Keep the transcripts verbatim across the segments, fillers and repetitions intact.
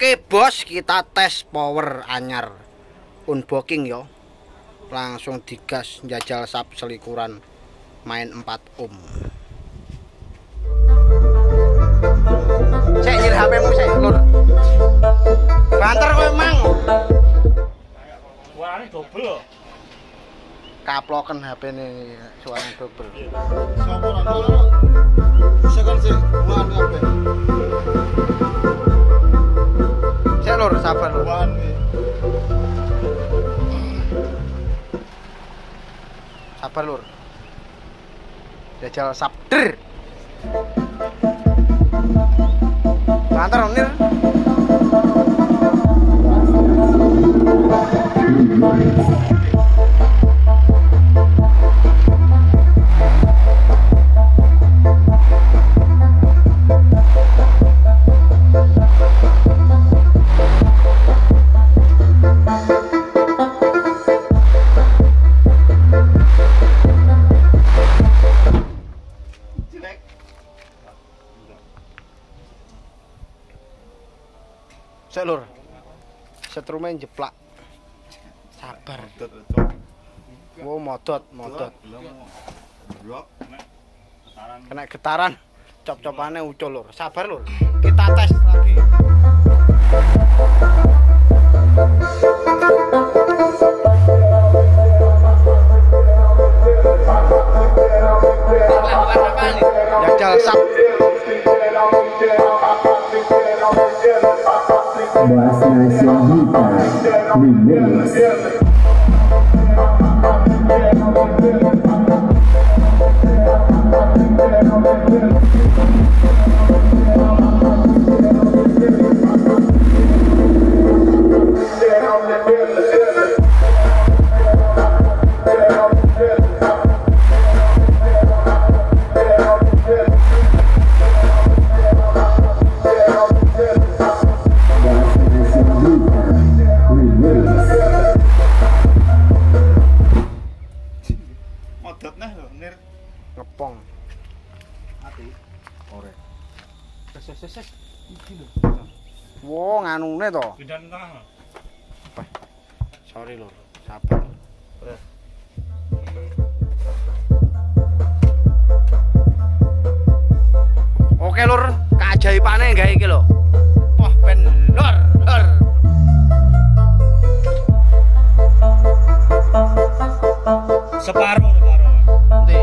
Oke bos, kita tes power anyar unboxing yo. Langsung digas njajal sap selikuran main empat ohm. Cek nyir H P-mu sik, Lur. Banter kowe mang. Suarane dobel lho. Kaploken H P-ne suarane dobel. Sopo ora sekon sih, buan kabeh. Cek Lur, sabar Lur. Buan iki. Sabar Lur. Jajal sabder. Banter Nir. Sik Lur. Setrumen jeplak. Sabar. Wo modot, modot. Kena getaran. Cop-copane ucul Lur. Sabar Lur. Kita tes lagi. Jajal sap. Bahasa Singita Remix. Modot neh lho, Nir. Ngepong. Ati. Ore. Ses ses ses. Iki lho. Wo nganune to. Pindahan tengah. Sorry Lur. Sabar. Oke Lur, keajaibane gawe iki lho. Wah ben Lur, Lur. Separuh, separuh. Nanti.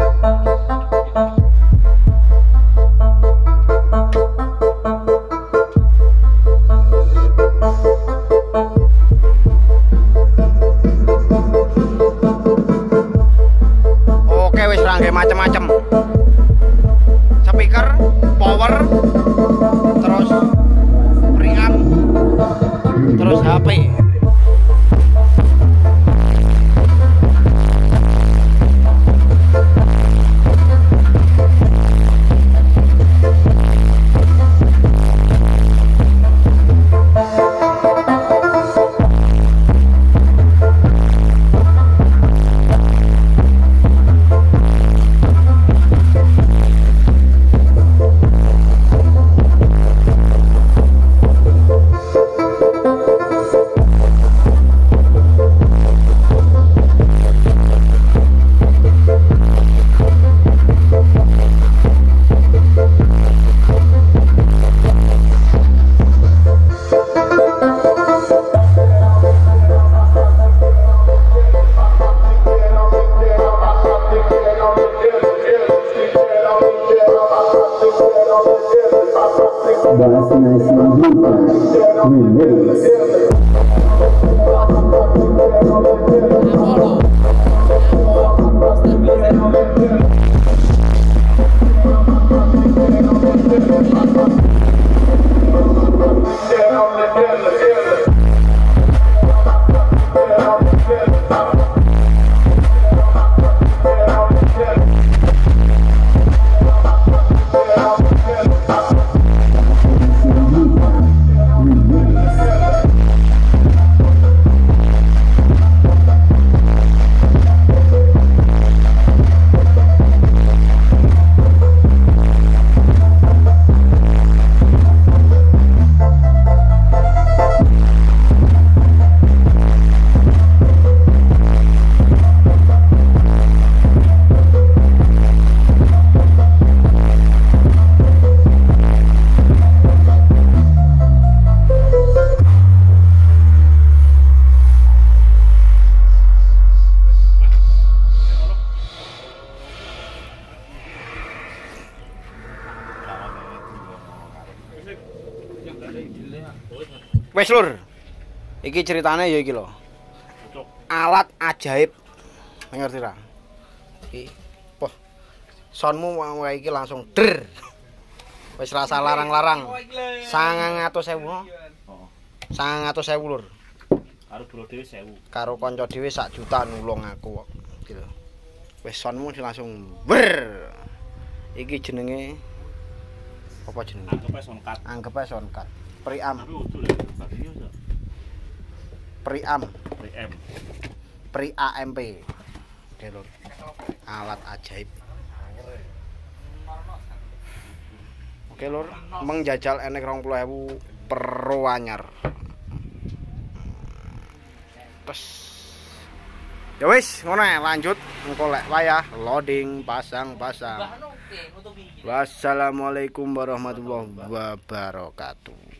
Oke wis rangge macem-macem. Speaker, power, terus preamp, terus H P. Bahasa Singita Remix. Wes lur. Iki ceritane ya iki lho. Alat ajaib. Ngerti ra? Iki. Wah. Sonmu wae iki langsung der. Wis rasa larang-larang. sangang atus ewu. Oh. sangang atus ewu lur. Karo bro dhewe sewu. Karo kanca dhewe sak juta nulung aku kok. Gitu. Wis sonmu langsung ber. Iki jenenge apa jenenge? Anggep ae sonkat. Anggep ae sonkat. Priam. Tapi udul ya, bagian ya. Priam. P M. Pri A M P. Oke lur. Alat ajaib. Oke lur, mengjajal enek rong puluh ewu per anyar. Terus ya wis ngono ae lanjut engko lek wayah loading pasang-pasang. Wassalamualaikum warahmatullahi wabarakatuh.